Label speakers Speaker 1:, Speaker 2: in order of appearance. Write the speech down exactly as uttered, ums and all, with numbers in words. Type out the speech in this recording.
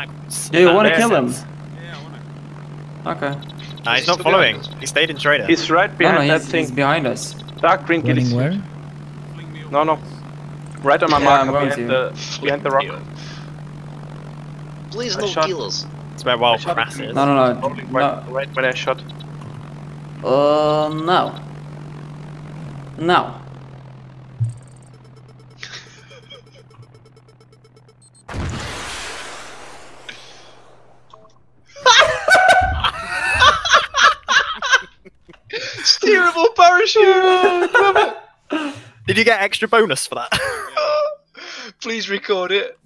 Speaker 1: Do you want to kill him?
Speaker 2: Yeah, I wanna.
Speaker 1: Okay.
Speaker 3: Nah, he's not following. He stayed in trader.
Speaker 4: He's right
Speaker 1: No,
Speaker 4: behind
Speaker 1: no,
Speaker 4: that
Speaker 1: he's,
Speaker 4: thing.
Speaker 1: he's behind us.
Speaker 4: Dark green kitty.
Speaker 5: Running where?
Speaker 2: Fling me
Speaker 4: No, no. Right on my
Speaker 1: Yeah,
Speaker 4: marker
Speaker 1: I'm going
Speaker 4: behind
Speaker 1: to.
Speaker 4: the behind the rock.
Speaker 6: Please
Speaker 4: I
Speaker 6: no
Speaker 4: shot-
Speaker 6: kill us.
Speaker 3: It's where Wild
Speaker 4: I shot
Speaker 3: Crass
Speaker 4: him.
Speaker 3: is.
Speaker 1: No, no, no.
Speaker 4: Right,
Speaker 1: No.
Speaker 4: right when I shot.
Speaker 1: Uh, no. No.
Speaker 6: Steerable parachute!
Speaker 3: Did you get extra bonus for that?
Speaker 6: Please record it.